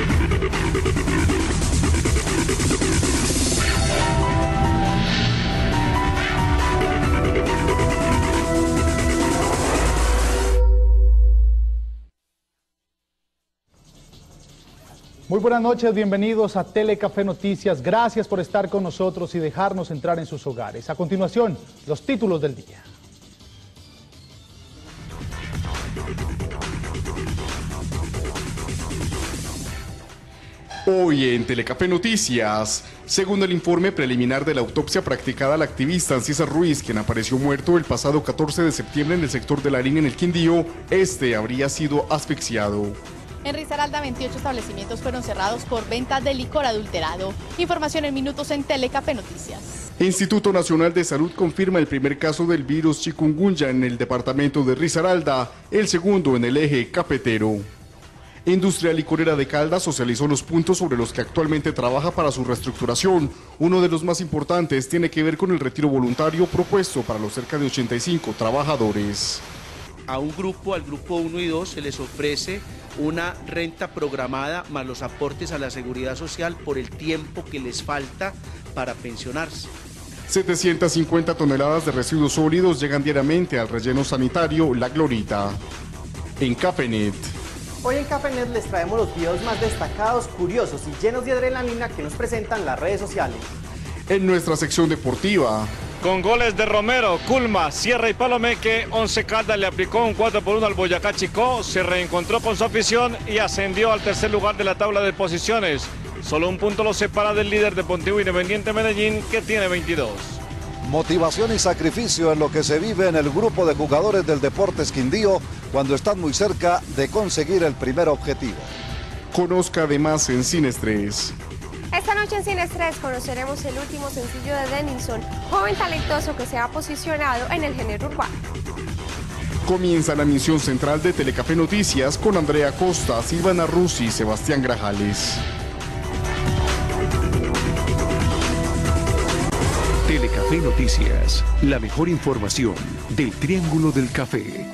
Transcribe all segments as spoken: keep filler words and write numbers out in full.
Muy buenas noches, bienvenidos a Telecafé Noticias. Gracias por estar con nosotros y dejarnos entrar en sus hogares. A continuación, los títulos del día. Hoy en Telecafé Noticias, según el informe preliminar de la autopsia practicada al activista Ancísar Ruiz, quien apareció muerto el pasado catorce de septiembre en el sector de La Línea en el Quindío, este habría sido asfixiado. En Risaralda, veintiocho establecimientos fueron cerrados por venta de licor adulterado. Información en minutos en Telecafé Noticias. Instituto Nacional de Salud confirma el primer caso del virus chikungunya en el departamento de Risaralda, el segundo en el eje cafetero. Industria Licorera de Caldas socializó los puntos sobre los que actualmente trabaja para su reestructuración. Uno de los más importantes tiene que ver con el retiro voluntario propuesto para los cerca de ochenta y cinco trabajadores. A un grupo, al grupo uno y dos, se les ofrece una renta programada más los aportes a la seguridad social por el tiempo que les falta para pensionarse. setecientas cincuenta toneladas de residuos sólidos llegan diariamente al relleno sanitario La Glorita. En Cafenet. Hoy en Cafenet les traemos los videos más destacados, curiosos y llenos de adrenalina que nos presentan las redes sociales. En nuestra sección deportiva. Con goles de Romero, Culma, Sierra y Palomeque, Once Caldas le aplicó un cuatro por uno al Boyacá Chicó, se reencontró con su afición y ascendió al tercer lugar de la tabla de posiciones. Solo un punto lo separa del líder deportivo Independiente Medellín, que tiene veintidós. Motivación y sacrificio en lo que se vive en el grupo de jugadores del Deportes Quindío cuando están muy cerca de conseguir el primer objetivo. Conozca además en Sin Estrés. Esta noche en Sin Estrés conoceremos el último sencillo de Denison, joven talentoso que se ha posicionado en el género urbano. Comienza la misión central de Telecafé Noticias con Andrea Costa, Silvana Rusi y Sebastián Grajales. Telecafé Noticias, la mejor información del Triángulo del Café.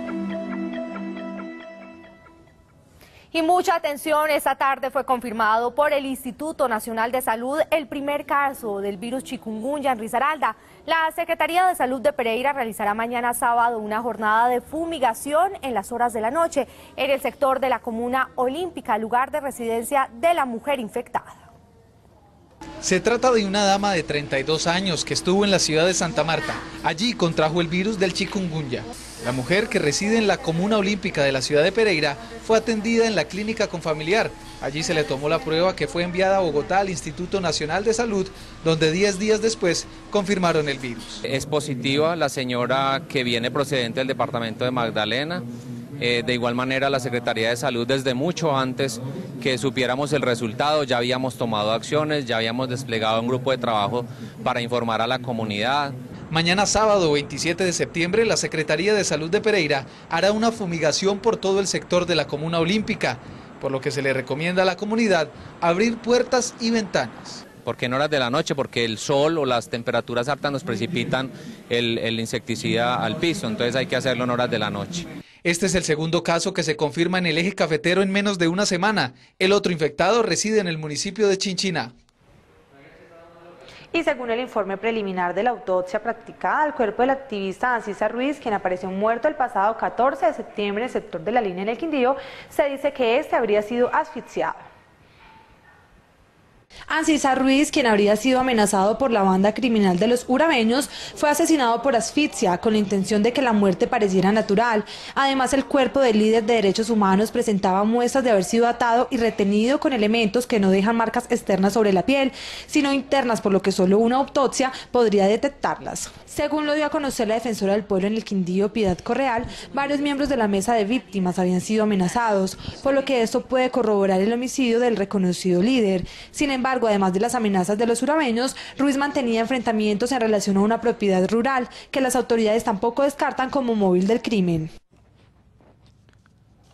Y mucha atención, esta tarde fue confirmado por el Instituto Nacional de Salud el primer caso del virus chikungunya en Risaralda. La Secretaría de Salud de Pereira realizará mañana sábado una jornada de fumigación en las horas de la noche en el sector de la Comuna Olímpica, lugar de residencia de la mujer infectada. Se trata de una dama de treinta y dos años que estuvo en la ciudad de Santa Marta. Allí contrajo el virus del chikungunya. La mujer, que reside en la Comuna Olímpica de la ciudad de Pereira, fue atendida en la clínica con familiar. Allí se le tomó la prueba, que fue enviada a Bogotá al Instituto Nacional de Salud, donde diez días después confirmaron el virus. Es positiva la señora, que viene procedente del departamento de Magdalena. Eh, de igual manera, la Secretaría de Salud, desde mucho antes que supiéramos el resultado, ya habíamos tomado acciones, ya habíamos desplegado un grupo de trabajo para informar a la comunidad. Mañana sábado veintisiete de septiembre, la Secretaría de Salud de Pereira hará una fumigación por todo el sector de la Comuna Olímpica, por lo que se le recomienda a la comunidad abrir puertas y ventanas. ¿Por qué en horas de la noche? Porque el sol o las temperaturas altas nos precipitan el, el insecticida al piso, entonces hay que hacerlo en horas de la noche. Este es el segundo caso que se confirma en el eje cafetero en menos de una semana. El otro infectado reside en el municipio de Chinchiná. Y según el informe preliminar de la autopsia practicada al cuerpo del activista Ancísar Ruiz, quien apareció muerto el pasado catorce de septiembre en el sector de La Línea en el Quindío, se dice que este habría sido asfixiado. Ancísar Ruiz, quien habría sido amenazado por la banda criminal de los urabeños, fue asesinado por asfixia con la intención de que la muerte pareciera natural. Además, el cuerpo del líder de derechos humanos presentaba muestras de haber sido atado y retenido con elementos que no dejan marcas externas sobre la piel, sino internas, por lo que solo una autopsia podría detectarlas. Según lo dio a conocer la defensora del pueblo en el Quindío, Piedad Correal, varios miembros de la mesa de víctimas habían sido amenazados, por lo que esto puede corroborar el homicidio del reconocido líder. Sin embargo, además de las amenazas de los urabeños, Ruiz mantenía enfrentamientos en relación a una propiedad rural, que las autoridades tampoco descartan como móvil del crimen.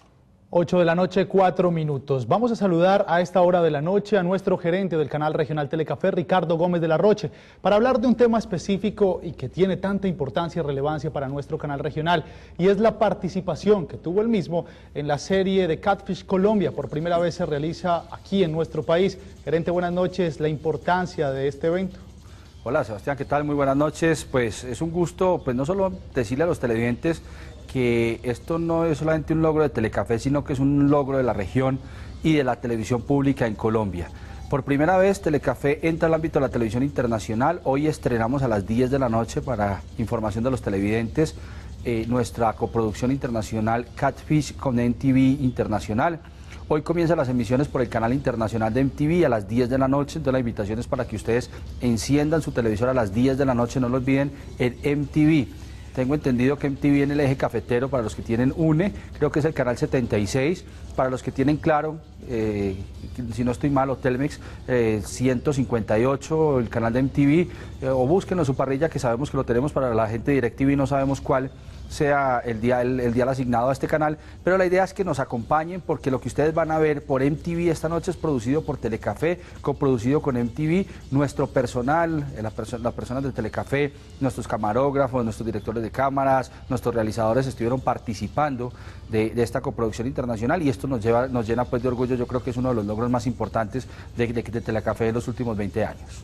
ocho de la noche, cuatro minutos. Vamos a saludar a esta hora de la noche a nuestro gerente del canal regional Telecafé, Ricardo Gómez de la Roche, para hablar de un tema específico y que tiene tanta importancia y relevancia para nuestro canal regional, y es la participación que tuvo el mismo en la serie de Catfish Colombia. Por primera vez se realiza aquí en nuestro país. Gerente, buenas noches. La importancia de este evento. Hola Sebastián, ¿qué tal? Muy buenas noches. Pues es un gusto, pues no solo decirle a los televidentes que esto no es solamente un logro de Telecafé, sino que es un logro de la región y de la televisión pública en Colombia. Por primera vez Telecafé entra al ámbito de la televisión internacional. Hoy estrenamos a las diez de la noche, para información de los televidentes, eh, nuestra coproducción internacional Catfish con M T V Internacional. Hoy comienzan las emisiones por el canal internacional de M T V a las diez de la noche, entonces la invitación es para que ustedes enciendan su televisor a las diez de la noche, no lo olviden, en M T V. Tengo entendido que M T V en el eje cafetero, para los que tienen U N E, creo que es el canal setenta y seis, para los que tienen Claro, eh, si no estoy mal, o Telmex, eh, ciento cincuenta y ocho, el canal de M T V, eh, o búsquenlo en su parrilla, que sabemos que lo tenemos para la gente de DirecTV, no sabemos cuál sea el día, el, el día asignado a este canal, pero la idea es que nos acompañen, porque lo que ustedes van a ver por M T V esta noche es producido por Telecafé, coproducido con M T V. Nuestro personal, la perso las personas de Telecafé, nuestros camarógrafos, nuestros directores de cámaras, nuestros realizadores estuvieron participando de, de esta coproducción internacional, y esto nos, lleva, nos llena pues de orgullo. Yo creo que es uno de los logros más importantes de, de, de Telecafé en los últimos veinte años.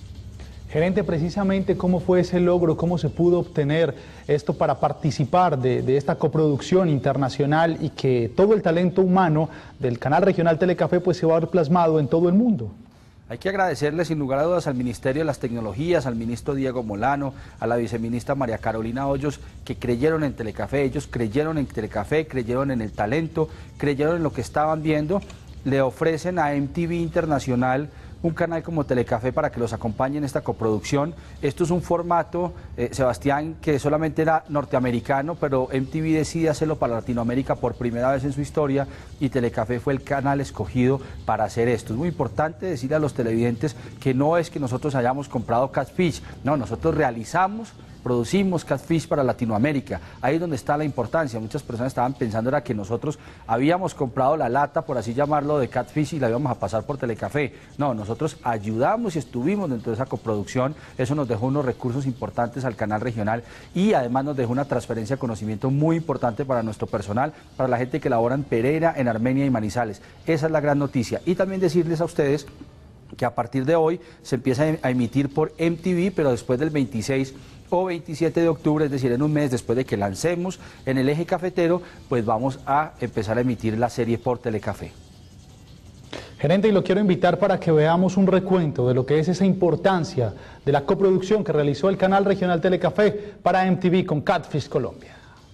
Gerente, precisamente, ¿cómo fue ese logro? ¿Cómo se pudo obtener esto para participar de, de esta coproducción internacional y que todo el talento humano del canal regional Telecafé pues se va a ver plasmado en todo el mundo? Hay que agradecerle sin lugar a dudas al Ministerio de las Tecnologías, al ministro Diego Molano, a la viceministra María Carolina Hoyos, que creyeron en Telecafé. Ellos creyeron en Telecafé, creyeron en el talento, creyeron en lo que estaban viendo. Le ofrecen a M T V Internacional un canal como Telecafé para que los acompañe en esta coproducción. Esto es un formato, eh, Sebastián, que solamente era norteamericano, pero M T V decide hacerlo para Latinoamérica por primera vez en su historia, y Telecafé fue el canal escogido para hacer esto. Es muy importante decirle a los televidentes que no es que nosotros hayamos comprado Catfish, no, nosotros realizamos, producimos Catfish para Latinoamérica. Ahí es donde está la importancia. Muchas personas estaban pensando era que nosotros habíamos comprado la lata, por así llamarlo, de Catfish y la íbamos a pasar por Telecafé. No, nosotros ayudamos y estuvimos dentro de esa coproducción. Eso nos dejó unos recursos importantes al canal regional, y además nos dejó una transferencia de conocimiento muy importante para nuestro personal, para la gente que labora en Pereira, en Armenia y Manizales. Esa es la gran noticia. Y también decirles a ustedes que a partir de hoy se empieza a emitir por M T V, pero después del veintiséis o veintisiete de octubre, es decir, en un mes después de que lancemos en el eje cafetero, pues vamos a empezar a emitir la serie por Telecafé. Gerente, y lo quiero invitar para que veamos un recuento de lo que es esa importancia de la coproducción que realizó el canal regional Telecafé para M T V con Catfish Colombia.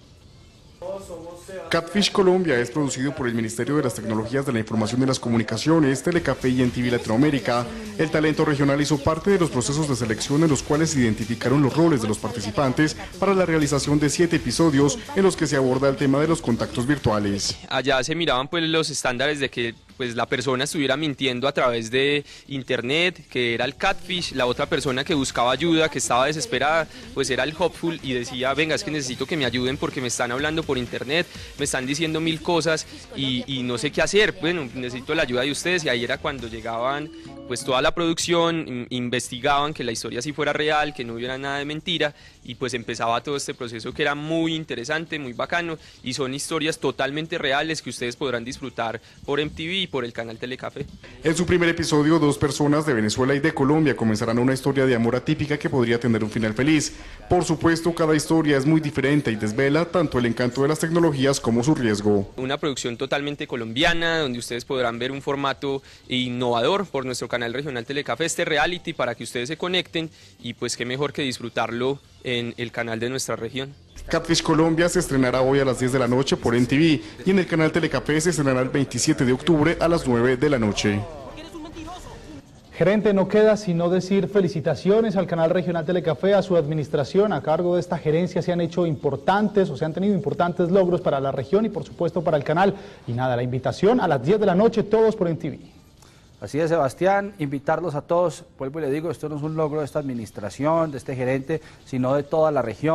Catfish Colombia es producido por el Ministerio de las Tecnologías de la Información y las Comunicaciones, Telecafé y M T V Latinoamérica. El talento regional hizo parte de los procesos de selección en los cuales se identificaron los roles de los participantes para la realización de siete episodios en los que se aborda el tema de los contactos virtuales. Allá se miraban pues los estándares de que pues la persona estuviera mintiendo a través de internet, que era el catfish. La otra persona que buscaba ayuda, que estaba desesperada, pues era el hopeful y decía, venga, es que necesito que me ayuden porque me están hablando por internet, me están diciendo mil cosas y, y no sé qué hacer, bueno, necesito la ayuda de ustedes. Y ahí era cuando llegaban pues toda la producción, investigaban que la historia sí fuera real, que no hubiera nada de mentira, y pues empezaba todo este proceso que era muy interesante, muy bacano, y son historias totalmente reales que ustedes podrán disfrutar por M T V y por el canal Telecafé. En su primer episodio, dos personas de Venezuela y de Colombia comenzarán una historia de amor atípica que podría tener un final feliz. Por supuesto, cada historia es muy diferente y desvela tanto el encanto de las tecnologías como su riesgo. Una producción totalmente colombiana, donde ustedes podrán ver un formato innovador por nuestro canal regional Telecafé, este reality, para que ustedes se conecten, y pues qué mejor que disfrutarlo en el canal de nuestra región. Catfish Colombia se estrenará hoy a las diez de la noche por M T V, y en el canal Telecafé se estrenará el veintisiete de octubre a las nueve de la noche. Gerente, no queda sino decir felicitaciones al canal regional Telecafé, a su administración. A cargo de esta gerencia se han hecho importantes o se han tenido importantes logros para la región y por supuesto para el canal. Y nada, la invitación a las diez de la noche, todos por M T V. Así es, Sebastián, invitarlos a todos. Vuelvo y le digo, esto no es un logro de esta administración, de este gerente, sino de toda la región,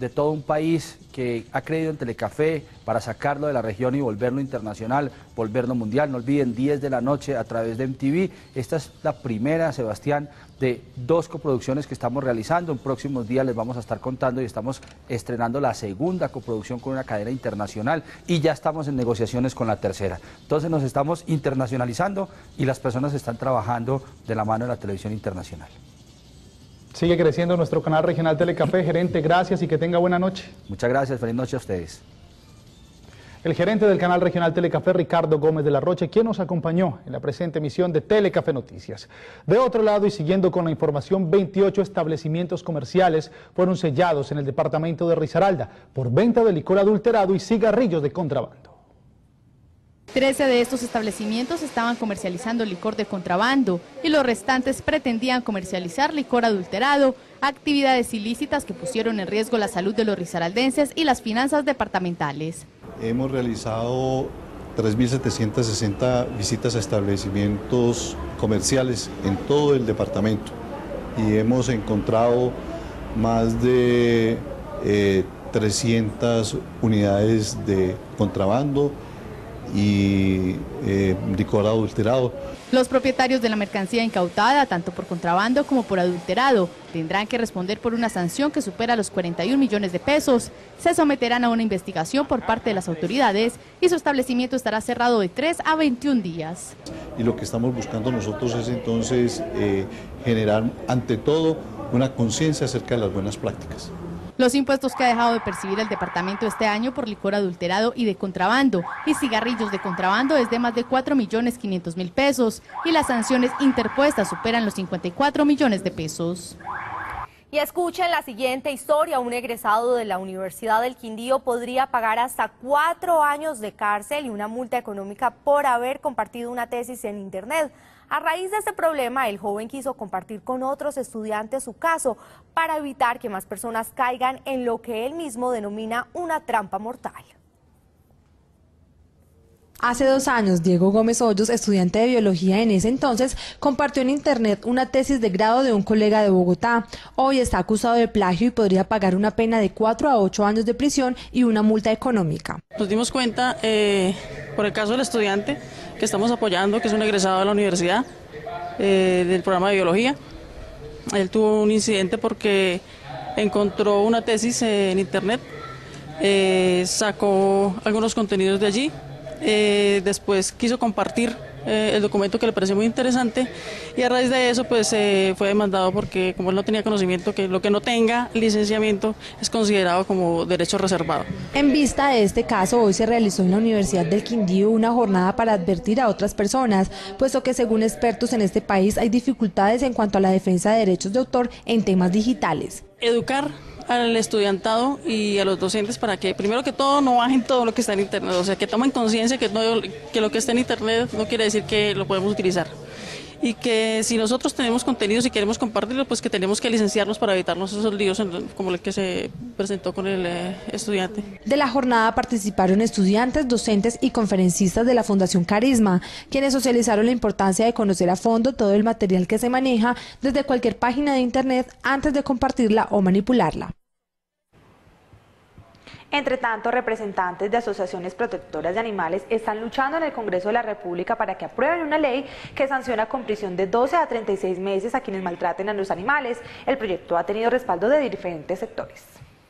de todo un país que ha creído en Telecafé para sacarlo de la región y volverlo internacional, volverlo mundial. No olviden, diez de la noche a través de M T V. Esta es la primera, Sebastián, de dos coproducciones que estamos realizando. En próximos días les vamos a estar contando y estamos estrenando la segunda coproducción con una cadena internacional y ya estamos en negociaciones con la tercera. Entonces nos estamos internacionalizando y las personas están trabajando de la mano de la televisión internacional. Sigue creciendo nuestro canal regional Telecafé. Gerente, gracias y que tenga buena noche. Muchas gracias, feliz noche a ustedes. El gerente del canal regional Telecafé, Ricardo Gómez de la Roche, quien nos acompañó en la presente emisión de Telecafé Noticias. De otro lado, y siguiendo con la información, veintiocho establecimientos comerciales fueron sellados en el departamento de Risaralda por venta de licor adulterado y cigarrillos de contrabando. trece de estos establecimientos estaban comercializando licor de contrabando y los restantes pretendían comercializar licor adulterado, actividades ilícitas que pusieron en riesgo la salud de los risaraldenses y las finanzas departamentales. Hemos realizado tres mil setecientas sesenta visitas a establecimientos comerciales en todo el departamento y hemos encontrado más de eh, trescientas unidades de contrabando y eh, licor adulterado. Los propietarios de la mercancía incautada, tanto por contrabando como por adulterado, tendrán que responder por una sanción que supera los cuarenta y un millones de pesos. Se someterán a una investigación por parte de las autoridades y su establecimiento estará cerrado de tres a veintiún días. Y lo que estamos buscando nosotros es entonces eh, generar ante todo una conciencia acerca de las buenas prácticas. Los impuestos que ha dejado de percibir el departamento este año por licor adulterado y de contrabando y cigarrillos de contrabando es de más de cuatro millones quinientos mil pesos y las sanciones interpuestas superan los cincuenta y cuatro millones de pesos. Y escuchen la siguiente historia. Un egresado de la Universidad del Quindío podría pagar hasta cuatro años de cárcel y una multa económica por haber compartido una tesis en internet. A raíz de este problema, el joven quiso compartir con otros estudiantes su caso para evitar que más personas caigan en lo que él mismo denomina una trampa mortal. Hace dos años, Diego Gómez Hoyos, estudiante de biología en ese entonces, compartió en internet una tesis de grado de un colega de Bogotá. Hoy está acusado de plagio y podría pagar una pena de cuatro a ocho años de prisión y una multa económica. Nos dimos cuenta eh, por el caso del estudiante que estamos apoyando, que es un egresado de la universidad eh, del programa de biología. Él tuvo un incidente porque encontró una tesis en internet, eh, sacó algunos contenidos de allí. Eh, después quiso compartir eh, el documento que le pareció muy interesante y a raíz de eso pues eh, fue demandado porque como él no tenía conocimiento, que lo que no tenga licenciamiento es considerado como derecho reservado. En vista de este caso, hoy se realizó en la Universidad del Quindío una jornada para advertir a otras personas, puesto que según expertos en este país hay dificultades en cuanto a la defensa de derechos de autor en temas digitales. Educar al estudiantado y a los docentes para que primero que todo no bajen todo lo que está en internet, o sea que tomen conciencia que, no, que lo que está en internet no quiere decir que lo podemos utilizar y que si nosotros tenemos contenidos y queremos compartirlo, pues que tenemos que licenciarnos para evitarnos esos líos como el que se presentó con el eh, estudiante. De la jornada participaron estudiantes, docentes y conferencistas de la Fundación Carisma, quienes socializaron la importancia de conocer a fondo todo el material que se maneja desde cualquier página de internet antes de compartirla o manipularla. Entre tanto, representantes de asociaciones protectoras de animales están luchando en el Congreso de la República para que aprueben una ley que sanciona con prisión de doce a treinta y seis meses a quienes maltraten a los animales. El proyecto ha tenido respaldo de diferentes sectores.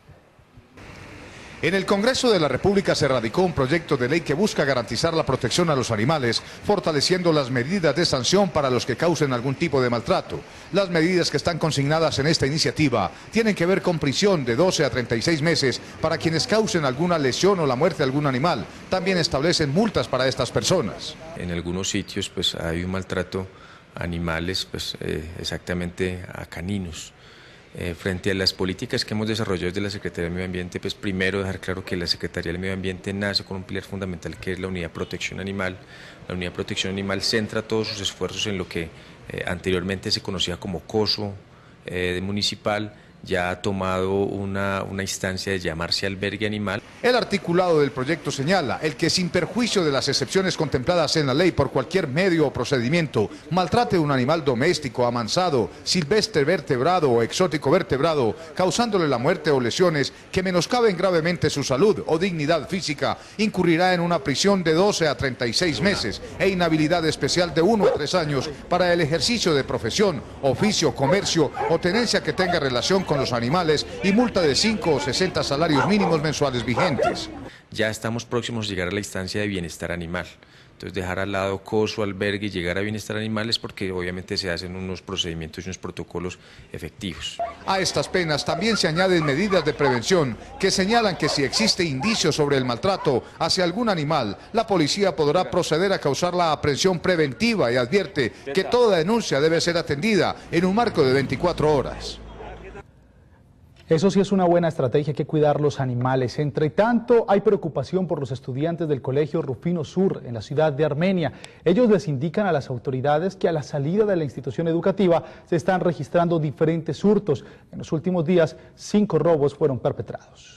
En el Congreso de la República se radicó un proyecto de ley que busca garantizar la protección a los animales, fortaleciendo las medidas de sanción para los que causen algún tipo de maltrato. Las medidas que están consignadas en esta iniciativa tienen que ver con prisión de doce a treinta y seis meses para quienes causen alguna lesión o la muerte de algún animal. También establecen multas para estas personas. En algunos sitios pues hay un maltrato a animales, pues eh, exactamente a caninos. Eh, frente a las políticas que hemos desarrollado desde la Secretaría del Medio Ambiente, pues primero dejar claro que la Secretaría del Medio Ambiente nace con un pilar fundamental que es la Unidad de Protección Animal. La Unidad de Protección Animal centra todos sus esfuerzos en lo que eh, anteriormente se conocía como COSO eh, municipal, ya ha tomado una, una instancia de llamarse albergue animal. El articulado del proyecto señala el que sin perjuicio de las excepciones contempladas en la ley por cualquier medio o procedimiento maltrate un animal doméstico, amansado, silvestre vertebrado o exótico vertebrado, causándole la muerte o lesiones que menoscaben gravemente su salud o dignidad física, incurrirá en una prisión de doce a treinta y seis meses e inhabilidad especial de uno a tres años para el ejercicio de profesión, oficio, comercio o tenencia que tenga relación con los animales y multa de cinco o sesenta salarios mínimos mensuales vigentes. Ya estamos próximos a llegar a la instancia de bienestar animal. Entonces dejar al lado coso, albergue y llegar a bienestar animal es porque obviamente se hacen unos procedimientos y unos protocolos efectivos. A estas penas también se añaden medidas de prevención que señalan que si existe indicio sobre el maltrato hacia algún animal, la policía podrá proceder a causar la aprehensión preventiva y advierte que toda denuncia debe ser atendida en un marco de veinticuatro horas. Eso sí es una buena estrategia, hay que cuidar los animales. Entre tanto, hay preocupación por los estudiantes del Colegio Rufino Sur, en la ciudad de Armenia. Ellos les indican a las autoridades que a la salida de la institución educativa se están registrando diferentes hurtos. En los últimos días, cinco robos fueron perpetrados.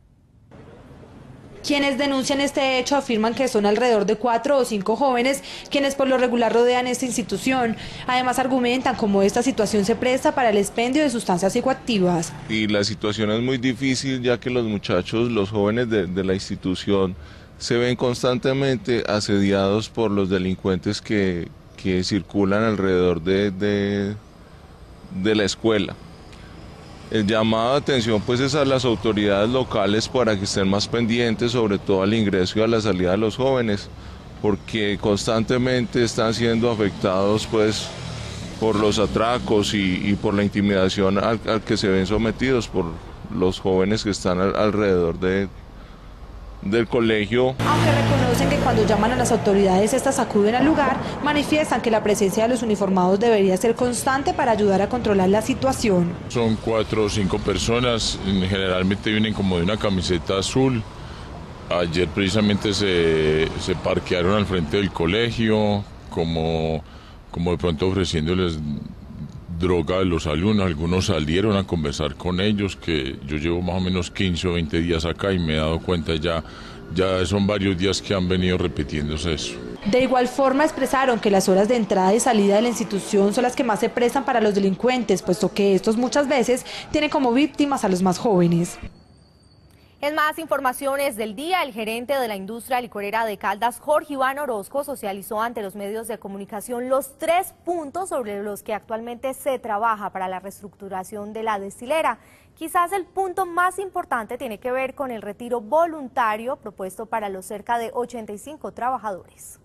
Quienes denuncian este hecho afirman que son alrededor de cuatro o cinco jóvenes quienes por lo regular rodean esta institución. Además argumentan cómo esta situación se presta para el expendio de sustancias psicoactivas. Y la situación es muy difícil ya que los muchachos, los jóvenes de, de la institución se ven constantemente asediados por los delincuentes que, que circulan alrededor de, de, de la escuela. El llamado de atención pues es a las autoridades locales para que estén más pendientes, sobre todo al ingreso y a la salida de los jóvenes, porque constantemente están siendo afectados pues por los atracos y, y por la intimidación al, al que se ven sometidos por los jóvenes que están al, alrededor de, del colegio. Aunque reconocen que cuando llaman a las autoridades estas acuden al lugar, manifiestan que la presencia de los uniformados debería ser constante para ayudar a controlar la situación. Son cuatro o cinco personas, generalmente vienen como de una camiseta azul. Ayer precisamente se, se parquearon al frente del colegio, como, como de pronto ofreciéndoles droga a los alumnos. Algunos salieron a conversar con ellos, que yo llevo más o menos quince o veinte días acá y me he dado cuenta ya, ya son varios días que han venido repitiéndose eso. De igual forma expresaron que las horas de entrada y salida de la institución son las que más se prestan para los delincuentes, puesto que estos muchas veces tienen como víctimas a los más jóvenes. En más informaciones del día, el gerente de la industria licorera de Caldas, Jorge Iván Orozco, socializó ante los medios de comunicación los tres puntos sobre los que actualmente se trabaja para la reestructuración de la destilera. Quizás el punto más importante tiene que ver con el retiro voluntario propuesto para los cerca de ochenta y cinco trabajadores.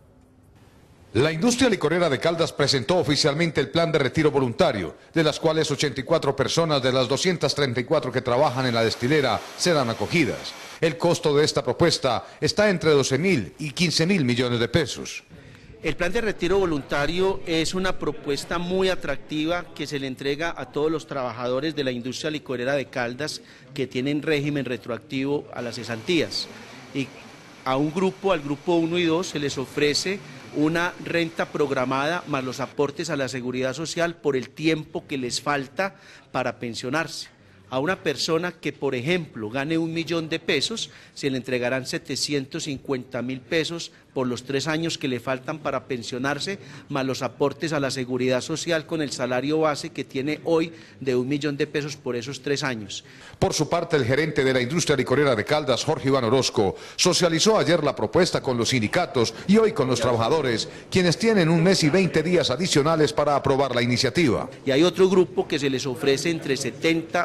La industria licorera de Caldas presentó oficialmente el plan de retiro voluntario, de las cuales ochenta y cuatro personas de las doscientas treinta y cuatro que trabajan en la destilera serán acogidas. El costo de esta propuesta está entre doce mil y quince mil millones de pesos. El plan de retiro voluntario es una propuesta muy atractiva que se le entrega a todos los trabajadores de la industria licorera de Caldas que tienen régimen retroactivo a las cesantías. Y a un grupo, al grupo uno y dos, se les ofrece una renta programada más los aportes a la seguridad social por el tiempo que les falta para pensionarse. A una persona que, por ejemplo, gane un millón de pesos, se le entregarán setecientos cincuenta mil pesos por los tres años que le faltan para pensionarse, más los aportes a la seguridad social con el salario base que tiene hoy de un millón de pesos por esos tres años. Por su parte, el gerente de la industria licorera de Caldas, Jorge Iván Orozco, socializó ayer la propuesta con los sindicatos y hoy con los trabajadores, quienes tienen un mes y veinte días adicionales para aprobar la iniciativa. Y hay otro grupo que se les ofrece entre setenta,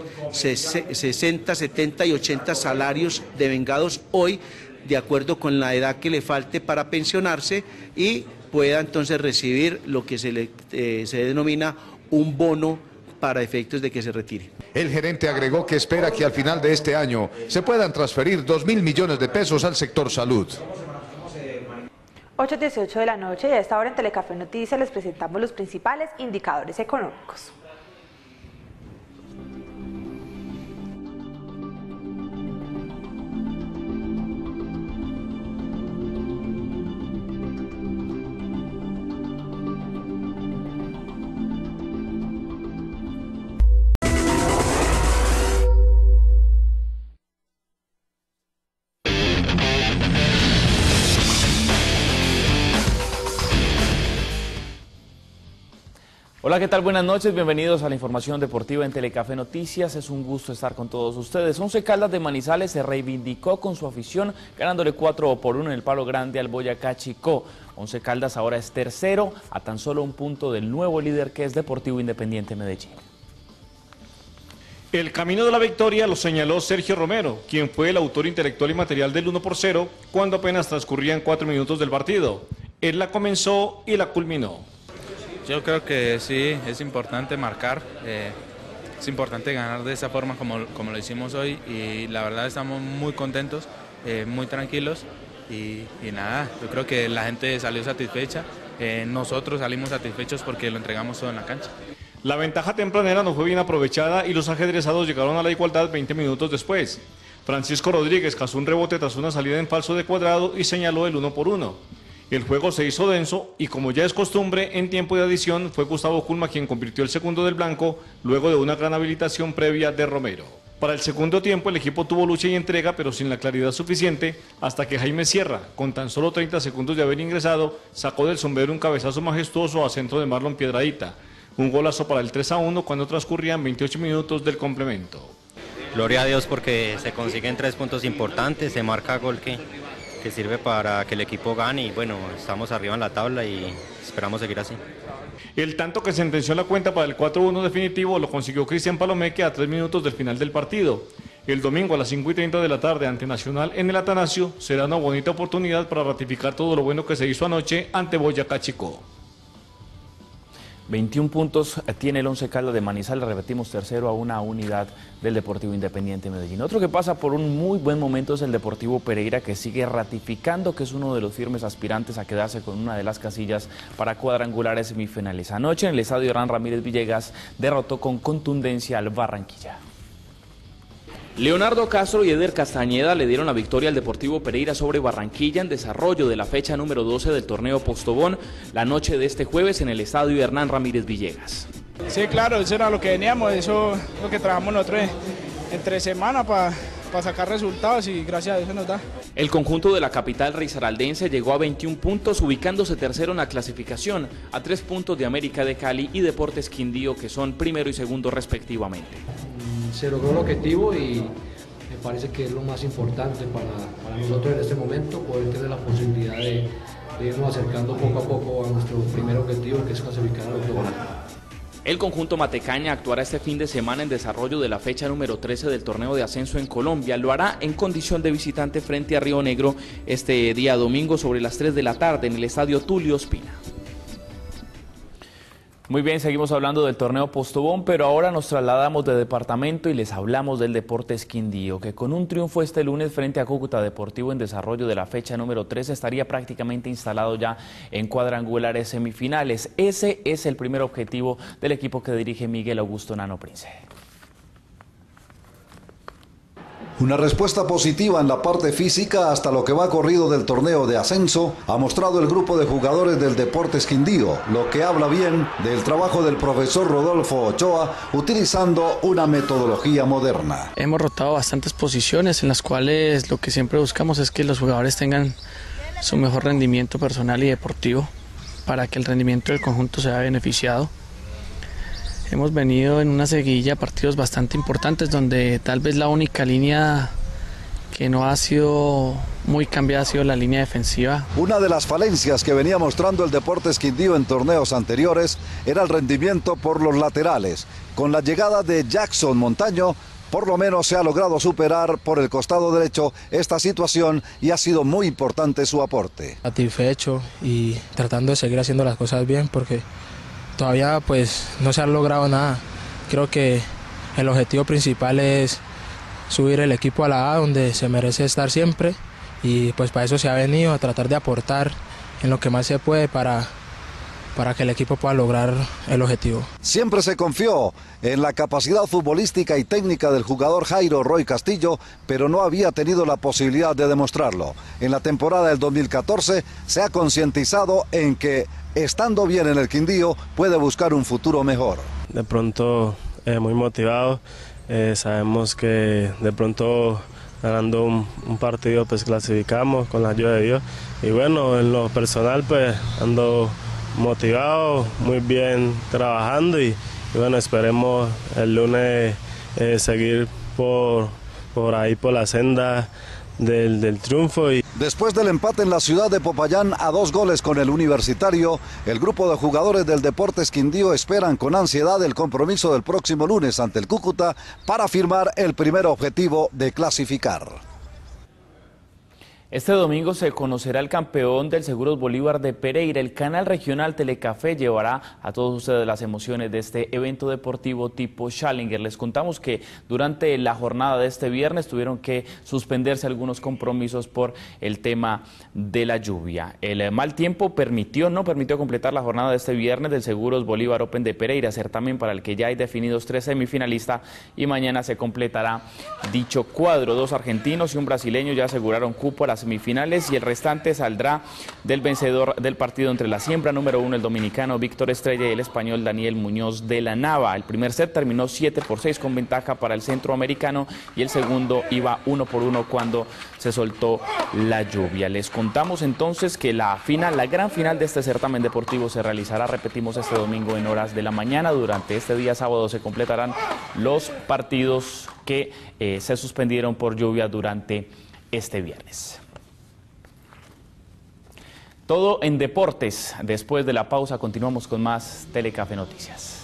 sesenta, setenta y ochenta salarios devengados hoy, de acuerdo con la edad que le falte para pensionarse, y pueda entonces recibir lo que se le eh, se denomina un bono para efectos de que se retire. El gerente agregó que espera que al final de este año se puedan transferir dos mil millones de pesos al sector salud. ocho y dieciocho de la noche y a esta hora en Telecafé Noticias les presentamos los principales indicadores económicos. Hola, ¿qué tal? Buenas noches, bienvenidos a la información deportiva en Telecafé Noticias. Es un gusto estar con todos ustedes. Once Caldas de Manizales se reivindicó con su afición, ganándole cuatro por uno en el Palo Grande al Boyacá Chicó. Once Caldas ahora es tercero, a tan solo un punto del nuevo líder que es Deportivo Independiente Medellín. El camino de la victoria lo señaló Sergio Romero, quien fue el autor intelectual y material del uno por cero cuando apenas transcurrían cuatro minutos del partido. Él la comenzó y la culminó. Yo creo que sí, es importante marcar, eh, es importante ganar de esa forma como, como lo hicimos hoy y la verdad estamos muy contentos, eh, muy tranquilos y, y nada, yo creo que la gente salió satisfecha, eh, nosotros salimos satisfechos porque lo entregamos todo en la cancha. La ventaja tempranera no fue bien aprovechada y los ajedrezados llegaron a la igualdad veinte minutos después. Francisco Rodríguez cazó un rebote tras una salida en falso de Cuadrado y señaló el uno por uno. El juego se hizo denso y, como ya es costumbre, en tiempo de adición fue Gustavo Culma quien convirtió el segundo del blanco luego de una gran habilitación previa de Romero. Para el segundo tiempo el equipo tuvo lucha y entrega, pero sin la claridad suficiente, hasta que Jaime Sierra, con tan solo treinta segundos de haber ingresado, sacó del sombrero un cabezazo majestuoso a centro de Marlon Piedradita. Un golazo para el tres a uno cuando transcurrían veintiocho minutos del complemento. Gloria a Dios porque se consiguen tres puntos importantes, se marca gol que... que sirve para que el equipo gane y bueno, estamos arriba en la tabla y esperamos seguir así. El tanto que sentenció la cuenta para el cuatro uno definitivo lo consiguió Cristian Palomeque a tres minutos del final del partido. El domingo a las cinco y treinta de la tarde ante Nacional en el Atanasio será una bonita oportunidad para ratificar todo lo bueno que se hizo anoche ante Boyacá Chicó. veintiún puntos tiene el Once Caldas de Manizales, repetimos, tercero a una unidad del Deportivo Independiente Medellín. Otro que pasa por un muy buen momento es el Deportivo Pereira, que sigue ratificando que es uno de los firmes aspirantes a quedarse con una de las casillas para cuadrangulares semifinales. Anoche en el estadio Hernán Ramírez Villegas derrotó con contundencia al Barranquilla. Leonardo Castro y Eder Castañeda le dieron la victoria al Deportivo Pereira sobre Barranquilla en desarrollo de la fecha número doce del torneo Postobón la noche de este jueves en el estadio Hernán Ramírez Villegas. Sí, claro, eso era lo que veníamos, eso es lo que trabajamos nosotros entre semana para pa sacar resultados y gracias a Dios nos da. El conjunto de la capital risaraldense llegó a veintiún puntos, ubicándose tercero en la clasificación, a tres puntos de América de Cali y Deportes Quindío, que son primero y segundo respectivamente. Se logró el objetivo y me parece que es lo más importante para, para nosotros en este momento, poder tener la posibilidad de, de irnos acercando poco a poco a nuestro primer objetivo, que es clasificar al octogonal. El conjunto matecaña actuará este fin de semana en desarrollo de la fecha número trece del torneo de ascenso en Colombia. Lo hará en condición de visitante frente a Río Negro este día domingo sobre las tres de la tarde en el estadio Tulio Ospina. Muy bien, seguimos hablando del torneo Postobón, pero ahora nos trasladamos de departamento y les hablamos del Deportes Quindío, que con un triunfo este lunes frente a Cúcuta Deportivo en desarrollo de la fecha número trece estaría prácticamente instalado ya en cuadrangulares semifinales. Ese es el primer objetivo del equipo que dirige Miguel Augusto Nano Prince. Una respuesta positiva en la parte física hasta lo que va corrido del torneo de ascenso ha mostrado el grupo de jugadores del Deportes Quindío, lo que habla bien del trabajo del profesor Rodolfo Ochoa utilizando una metodología moderna. Hemos rotado bastantes posiciones en las cuales lo que siempre buscamos es que los jugadores tengan su mejor rendimiento personal y deportivo para que el rendimiento del conjunto sea beneficiado. Hemos venido en una seguilla partidos bastante importantes donde tal vez la única línea que no ha sido muy cambiada ha sido la línea defensiva. Una de las falencias que venía mostrando el Deportes Quindío en torneos anteriores era el rendimiento por los laterales. Con la llegada de Jackson Montaño, por lo menos se ha logrado superar por el costado derecho esta situación y ha sido muy importante su aporte. Satisfecho y tratando de seguir haciendo las cosas bien porque todavía pues no se ha logrado nada. Creo que el objetivo principal es subir el equipo a la A donde se merece estar siempre y pues para eso se ha venido a tratar de aportar en lo que más se puede para, para que el equipo pueda lograr el objetivo. Siempre se confió en la capacidad futbolística y técnica del jugador Jairo Roy Castillo, pero no había tenido la posibilidad de demostrarlo. En la temporada del dos mil catorce se ha concientizado en que estando bien en el Quindío puede buscar un futuro mejor. De pronto eh, muy motivado, eh, sabemos que de pronto ganando un, un partido pues clasificamos con la ayuda de Dios y bueno, en lo personal pues ando motivado, muy bien trabajando y, y bueno, esperemos el lunes eh, seguir por, por ahí por la senda del, del triunfo. Y... Después del empate en la ciudad de Popayán a dos goles con el Universitario, el grupo de jugadores del Deportes Quindío esperan con ansiedad el compromiso del próximo lunes ante el Cúcuta para firmar el primer objetivo de clasificar. Este domingo se conocerá el campeón del Seguros Bolívar de Pereira. El canal regional Telecafé llevará a todos ustedes las emociones de este evento deportivo tipo Challenger. Les contamos que durante la jornada de este viernes tuvieron que suspenderse algunos compromisos por el tema de la lluvia. El mal tiempo permitió, no permitió completar la jornada de este viernes del Seguros Bolívar Open de Pereira, certamen para el que ya hay definidos tres semifinalistas y mañana se completará dicho cuadro. Dos argentinos y un brasileño ya aseguraron cupo a las semifinales y el restante saldrá del vencedor del partido entre la siembra número uno, el dominicano Víctor Estrella, y el español Daniel Muñoz de la Nava. El primer set terminó siete por seis con ventaja para el centroamericano y el segundo iba uno por uno cuando se soltó la lluvia. Les contamos entonces que la final, la gran final de este certamen deportivo se realizará, repetimos, este domingo en horas de la mañana. Durante este día sábado se completarán los partidos que eh, se suspendieron por lluvia durante este viernes. Todo en deportes. Después de la pausa continuamos con más Telecafé Noticias.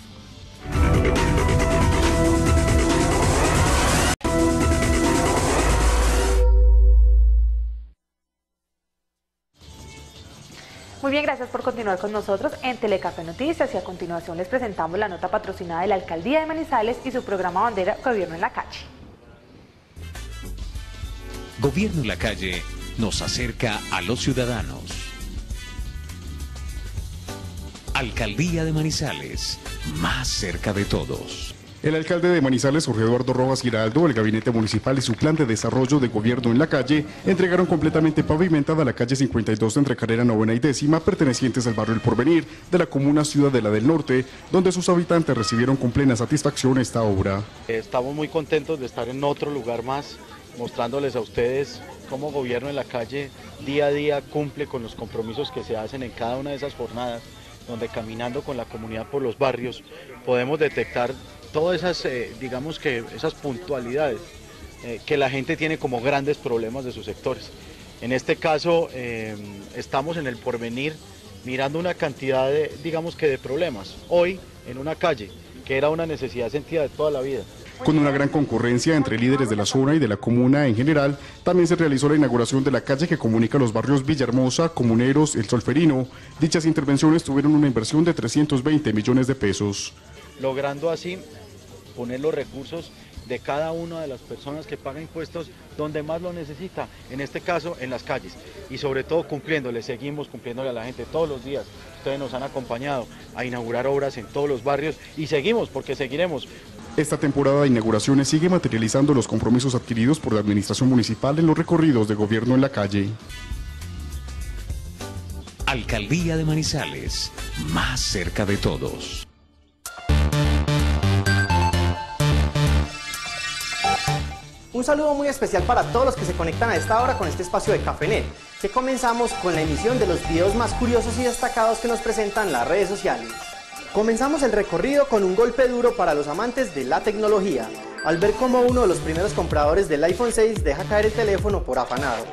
Muy bien, gracias por continuar con nosotros en Telecafé Noticias y a continuación les presentamos la nota patrocinada de la Alcaldía de Manizales y su programa bandera Gobierno en la Calle. Gobierno en la Calle nos acerca a los ciudadanos. Alcaldía de Manizales, más cerca de todos. El alcalde de Manizales, Jorge Eduardo Rojas Giraldo, el gabinete municipal y su plan de desarrollo de gobierno en la calle entregaron completamente pavimentada la calle cincuenta y dos entre carrera novena y décima, pertenecientes al barrio El Porvenir de la comuna Ciudadela del Norte, donde sus habitantes recibieron con plena satisfacción esta obra. Estamos muy contentos de estar en otro lugar más, mostrándoles a ustedes cómo Gobierno en la Calle día a día cumple con los compromisos que se hacen en cada una de esas jornadas, donde caminando con la comunidad por los barrios podemos detectar todas esas, eh, digamos que esas puntualidades eh, que la gente tiene como grandes problemas de sus sectores. En este caso eh, estamos en El Porvenir mirando una cantidad de, digamos que de problemas, hoy en una calle que era una necesidad sentida de toda la vida. Con una gran concurrencia entre líderes de la zona y de la comuna en general, también se realizó la inauguración de la calle que comunica los barrios Villahermosa, Comuneros, El Solferino. Dichas intervenciones tuvieron una inversión de trescientos veinte millones de pesos. Logrando así poner los recursos de cada una de las personas que pagan impuestos donde más lo necesita, en este caso en las calles, y sobre todo cumpliéndole, seguimos cumpliéndole a la gente todos los días. Ustedes nos han acompañado a inaugurar obras en todos los barrios y seguimos, porque seguiremos. Esta temporada de inauguraciones sigue materializando los compromisos adquiridos por la administración municipal en los recorridos de gobierno en la calle. Alcaldía de Manizales, más cerca de todos. Un saludo muy especial para todos los que se conectan a esta hora con este espacio de Cafenet, que comenzamos con la emisión de los videos más curiosos y destacados que nos presentan las redes sociales. Comenzamos el recorrido con un golpe duro para los amantes de la tecnología, al ver cómo uno de los primeros compradores del iPhone seis deja caer el teléfono por afanado.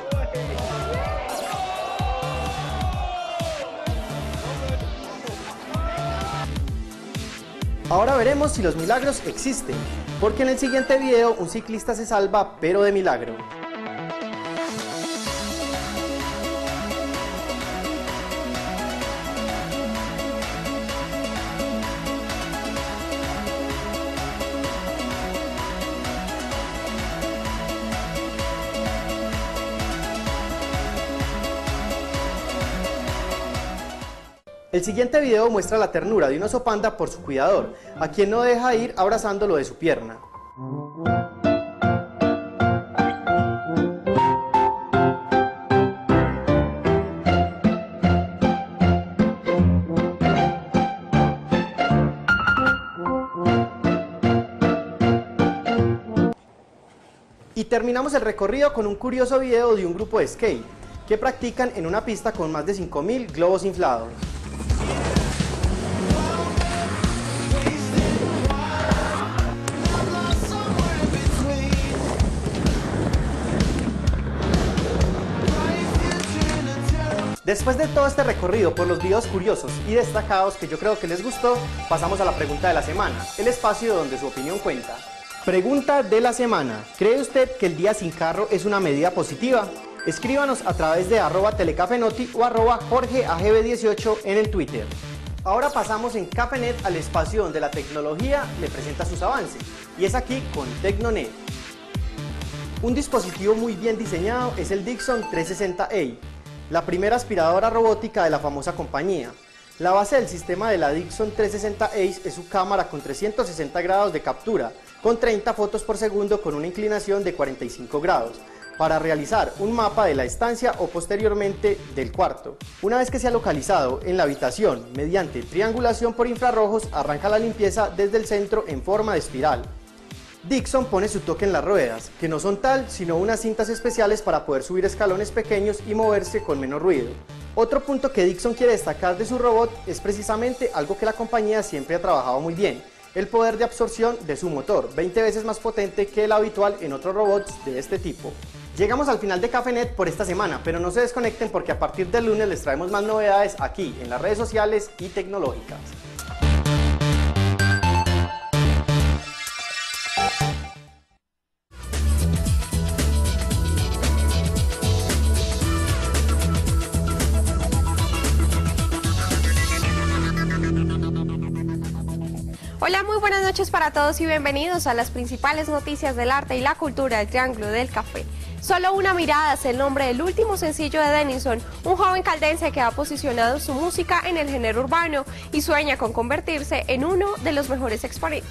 Ahora veremos si los milagros existen, porque en el siguiente video un ciclista se salva, pero de milagro. El siguiente video muestra la ternura de un oso panda por su cuidador, a quien no deja ir abrazándolo de su pierna. Y terminamos el recorrido con un curioso video de un grupo de skate que practican en una pista con más de cinco mil globos inflados. Después de todo este recorrido por los videos curiosos y destacados que yo creo que les gustó, pasamos a la pregunta de la semana, el espacio donde su opinión cuenta. Pregunta de la semana: ¿cree usted que el día sin carro es una medida positiva? Escríbanos a través de arroba telecafenoti o arroba jorge a g b dieciocho en el Twitter. Ahora pasamos en Cafenet al espacio donde la tecnología le presenta sus avances, y es aquí con Tecnonet. Un dispositivo muy bien diseñado es el Dixon trescientos sesenta A, la primera aspiradora robótica de la famosa compañía. La base del sistema de la Dixon trescientos sesenta A es su cámara con trescientos sesenta grados de captura, con treinta fotos por segundo con una inclinación de cuarenta y cinco grados, para realizar un mapa de la estancia o posteriormente del cuarto. Una vez que se ha localizado en la habitación, mediante triangulación por infrarrojos, arranca la limpieza desde el centro en forma de espiral. Dixon pone su toque en las ruedas, que no son tal, sino unas cintas especiales para poder subir escalones pequeños y moverse con menos ruido. Otro punto que Dixon quiere destacar de su robot es precisamente algo que la compañía siempre ha trabajado muy bien: el poder de absorción de su motor, veinte veces más potente que el habitual en otros robots de este tipo. Llegamos al final de Cafenet por esta semana, pero no se desconecten porque a partir del lunes les traemos más novedades aquí en las redes sociales y tecnológicas. Hola, muy buenas noches para todos y bienvenidos a las principales noticias del arte y la cultura del Triángulo del Café. Solo una mirada es el nombre del último sencillo de Denison, un joven caldense que ha posicionado su música en el género urbano y sueña con convertirse en uno de los mejores exponentes.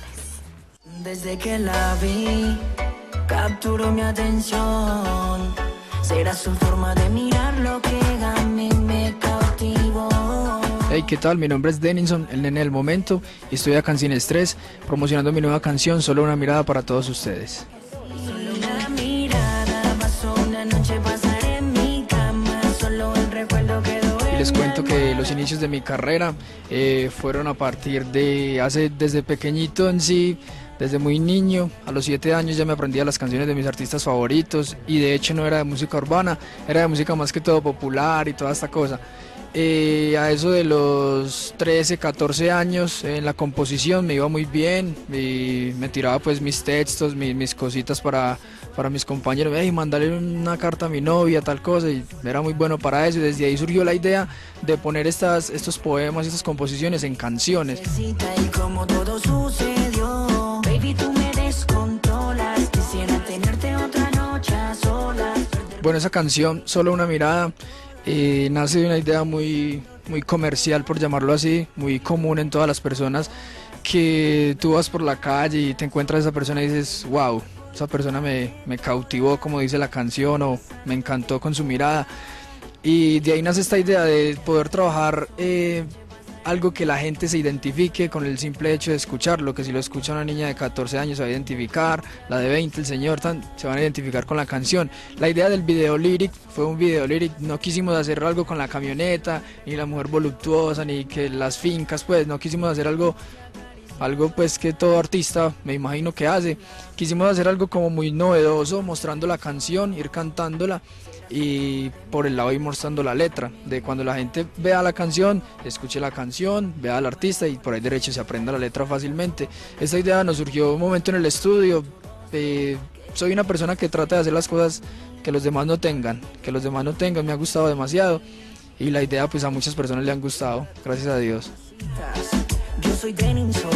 Desde que la vi, capturó mi atención. Será su forma de mirar lo que a mí me cautivó. Hey, ¿qué tal? Mi nombre es Denison, el nene del momento, y estoy acá en Sin Estrés, promocionando mi nueva canción, Solo una mirada, para todos ustedes. Solo una mirada, pasó una noche, pasaré en mi cama, solo el recuerdo quedó en Y les cuento que los inicios de mi carrera eh, fueron a partir de hace, desde pequeñito en sí, desde muy niño. A los siete años ya me aprendía las canciones de mis artistas favoritos, y de hecho no era de música urbana, era de música más que todo popular y toda esta cosa. Eh, a eso de los trece, catorce años en la composición me iba muy bien, y me tiraba pues mis textos, mis, mis cositas para, para mis compañeros. Hey, mandarle una carta a mi novia, tal cosa, y era muy bueno para eso, y desde ahí surgió la idea de poner estas, estos poemas, estas composiciones en canciones. Y como todo sucedió, baby, tú me descontrolas, quisiera tenerte otra noche a solas. Bueno, esa canción, Solo una mirada, Eh, nace de una idea muy, muy comercial, por llamarlo así, muy común en todas las personas, que tú vas por la calle y te encuentras a esa persona y dices, wow, esa persona me, me cautivó, como dice la canción, o me encantó con su mirada. Y de ahí nace esta idea de poder trabajar eh, algo que la gente se identifique con el simple hecho de escucharlo, que si lo escucha una niña de catorce años se va a identificar, la de veinte, el señor, tan, se van a identificar con la canción. La idea del video lyric fue un video lyric, no quisimos hacer algo con la camioneta, ni la mujer voluptuosa, ni que las fincas, pues no quisimos hacer algo, algo pues que todo artista me imagino que hace. Quisimos hacer algo como muy novedoso, mostrando la canción, ir cantándola, y por el lado ir mostrando la letra, de cuando la gente vea la canción, escuche la canción, vea al artista y por ahí derecho se aprenda la letra fácilmente. Esta idea nos surgió un momento en el estudio. Eh, soy una persona que trata de hacer las cosas que los demás no tengan, que los demás no tengan, me ha gustado demasiado, y la idea pues a muchas personas le han gustado, gracias a Dios. Yo soy Denison,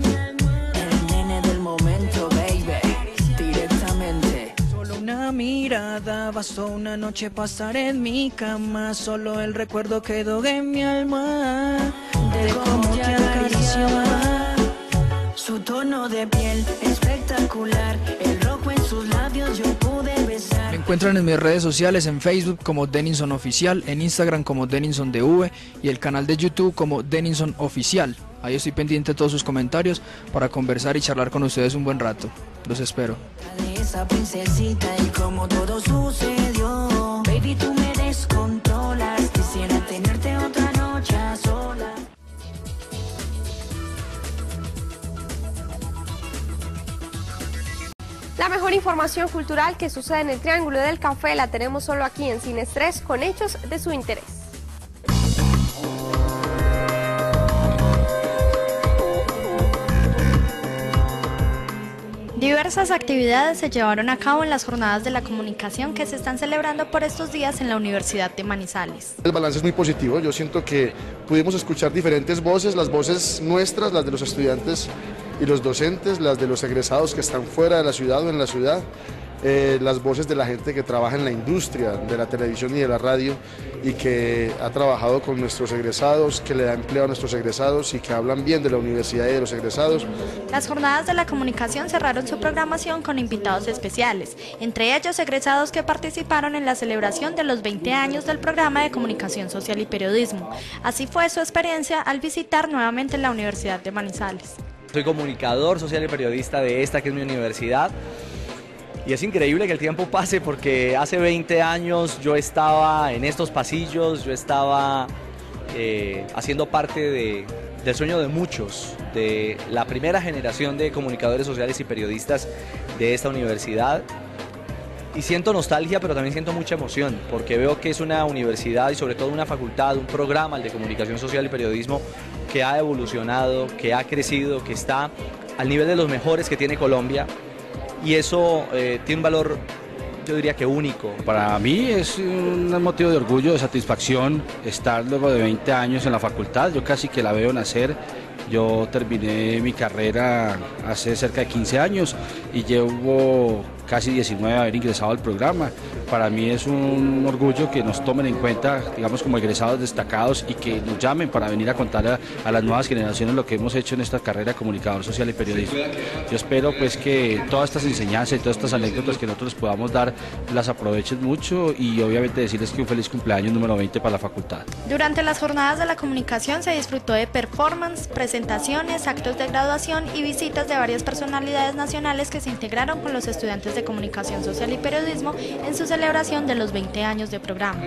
el nene del momento, baby, directamente. Solo una mirada, bastó una noche pasar en mi cama, solo el recuerdo quedó en mi alma, de cómo te acariciaba, su tono de piel espectacular, el rojo en sus labios yo pude besar. Me encuentran en mis redes sociales, en Facebook como Denison Oficial, en Instagram como Denison D V, y el canal de YouTube como Denison Oficial. Ahí estoy pendiente de todos sus comentarios para conversar y charlar con ustedes un buen rato. Los espero. Esa princesita y como todo sucedió, baby, tú me descontrolas, quisiera tenerte otra noche a solas. La mejor información cultural que sucede en el Triángulo del Café la tenemos solo aquí en Sin Estrés, con hechos de su interés. Diversas actividades se llevaron a cabo en las jornadas de la comunicación que se están celebrando por estos días en la Universidad de Manizales. El balance es muy positivo, yo siento que pudimos escuchar diferentes voces, las voces nuestras, las de los estudiantes y los docentes, las de los egresados que están fuera de la ciudad o en la ciudad, eh, las voces de la gente que trabaja en la industria de la televisión y de la radio y que ha trabajado con nuestros egresados, que le da empleo a nuestros egresados y que hablan bien de la universidad y de los egresados. Las jornadas de la comunicación cerraron su programación con invitados especiales, entre ellos egresados que participaron en la celebración de los veinte años del programa de comunicación social y periodismo. Así fue su experiencia al visitar nuevamente la Universidad de Manizales. Soy comunicador social y periodista de esta que es mi universidad. Y es increíble que el tiempo pase porque hace veinte años yo estaba en estos pasillos, yo estaba eh, haciendo parte de, del sueño de muchos, de la primera generación de comunicadores sociales y periodistas de esta universidad. Y siento nostalgia, pero también siento mucha emoción, porque veo que es una universidad y sobre todo una facultad, un programa, el de comunicación social y periodismo, que ha evolucionado, que ha crecido, que está al nivel de los mejores que tiene Colombia. Y eso eh, tiene un valor, yo diría que único. Para mí es un motivo de orgullo, de satisfacción estar luego de veinte años en la facultad. Yo casi que la veo nacer. Yo terminé mi carrera hace cerca de quince años y llevo casi diecinueve de haber ingresado al programa. Para mí es un orgullo que nos tomen en cuenta, digamos, como egresados destacados y que nos llamen para venir a contar a, a las nuevas generaciones lo que hemos hecho en esta carrera de comunicador social y periodismo. Yo espero pues que todas estas enseñanzas y todas estas anécdotas que nosotros podamos dar las aprovechen mucho y obviamente decirles que un feliz cumpleaños número veinte para la facultad. Durante las jornadas de la comunicación se disfrutó de performance, presentaciones, actos de graduación y visitas de varias personalidades nacionales que se integraron con los estudiantes de comunicación social y periodismo en su celebración de los veinte años de programa.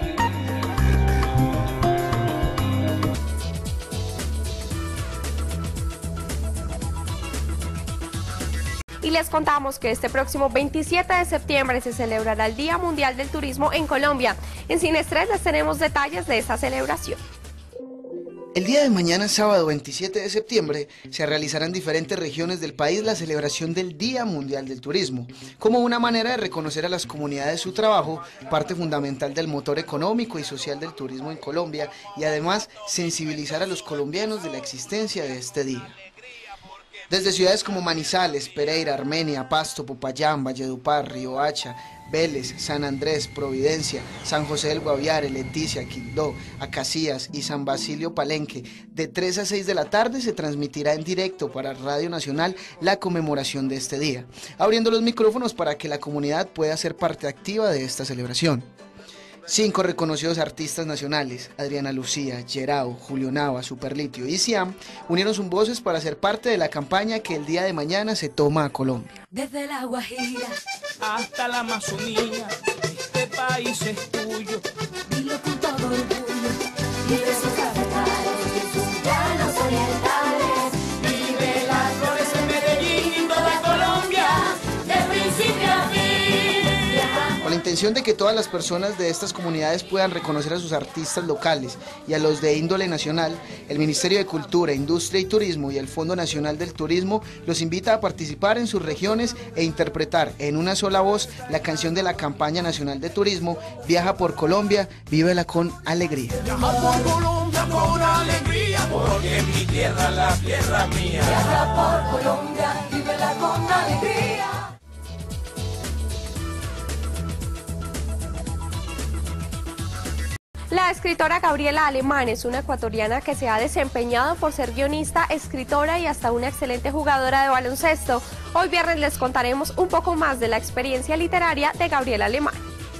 Y les contamos que este próximo veintisiete de septiembre se celebrará el Día Mundial del Turismo en Colombia. En Cine Estrés les tenemos detalles de esta celebración. El día de mañana, sábado veintisiete de septiembre, se realizará en diferentes regiones del país la celebración del Día Mundial del Turismo, como una manera de reconocer a las comunidades su trabajo, parte fundamental del motor económico y social del turismo en Colombia, y además sensibilizar a los colombianos de la existencia de este día. Desde ciudades como Manizales, Pereira, Armenia, Pasto, Popayán, Valledupar, Riohacha, Vélez, San Andrés, Providencia, San José del Guaviare, Leticia, Quibdó, Acacías y San Basilio Palenque, de tres a seis de la tarde se transmitirá en directo para Radio Nacional la conmemoración de este día, abriendo los micrófonos para que la comunidad pueda ser parte activa de esta celebración. Cinco reconocidos artistas nacionales, Adriana Lucía, Gerao, Julio Nava, Superlitio y Siam, unieron sus voces para ser parte de la campaña que el día de mañana se toma a Colombia. Desde la Guajira hasta la Amazonía, este país es tuyo. Dilo con todo orgullo. Vive sus cafetales y sus llanos orientales. Vive las flores en Medellín y toda Colombia, de principio a fin. Con la intención de que todas las personas de estas comunidades puedan reconocer a sus artistas locales y a los de índole nacional, el Ministerio de Cultura, Industria y Turismo y el Fondo Nacional del Turismo los invita a participar en sus regiones e interpretar en una sola voz la canción de la campaña nacional de turismo Viaja por Colombia, vívela con alegría. Viaja por Colombia con alegría, porque mi tierra, la tierra mía. Viaja por Colombia, vívela con alegría. La escritora Gabriela Alemán es una ecuatoriana que se ha desempeñado por ser guionista, escritora y hasta una excelente jugadora de baloncesto. Hoy viernes les contaremos un poco más de la experiencia literaria de Gabriela Alemán.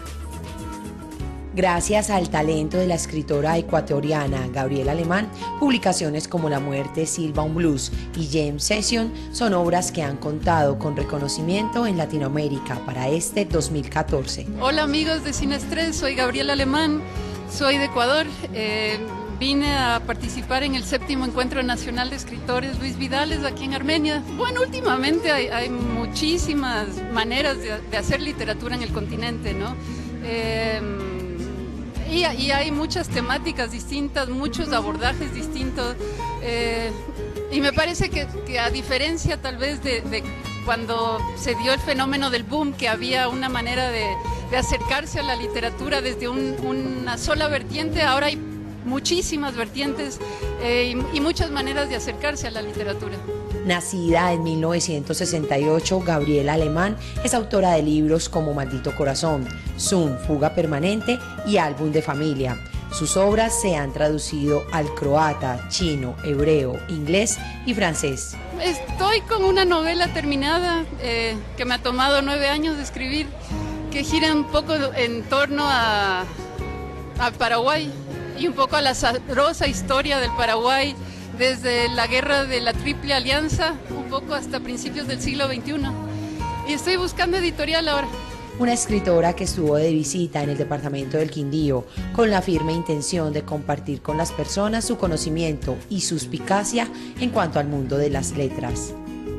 Gracias al talento de la escritora ecuatoriana Gabriela Alemán, publicaciones como La muerte silba un blues y Jam Session son obras que han contado con reconocimiento en Latinoamérica para este dos mil catorce. Hola amigos de Cine Estrés, soy Gabriela Alemán. Soy de Ecuador, eh, vine a participar en el séptimo Encuentro Nacional de Escritores Luis Vidales aquí en Armenia. Bueno, últimamente hay, hay muchísimas maneras de, de hacer literatura en el continente, ¿no? Eh, y, y hay muchas temáticas distintas, muchos abordajes distintos. Eh, y me parece que, que a diferencia tal vez de, de cuando se dio el fenómeno del boom, que había una manera de, de acercarse a la literatura desde un, una sola vertiente, ahora hay muchísimas vertientes eh, y, y muchas maneras de acercarse a la literatura. Nacida en mil novecientos sesenta y ocho, Gabriela Alemán es autora de libros como Maldito Corazón, Zoom, Fuga Permanente y Álbum de Familia. Sus obras se han traducido al croata, chino, hebreo, inglés y francés. Estoy con una novela terminada eh, que me ha tomado nueve años de escribir, que gira un poco en torno a, a Paraguay y un poco a la sabrosa historia del Paraguay desde la guerra de la Triple Alianza, un poco hasta principios del siglo veintiuno. Y estoy buscando editorial ahora. Una escritora que estuvo de visita en el departamento del Quindío con la firme intención de compartir con las personas su conocimiento y suspicacia en cuanto al mundo de las letras.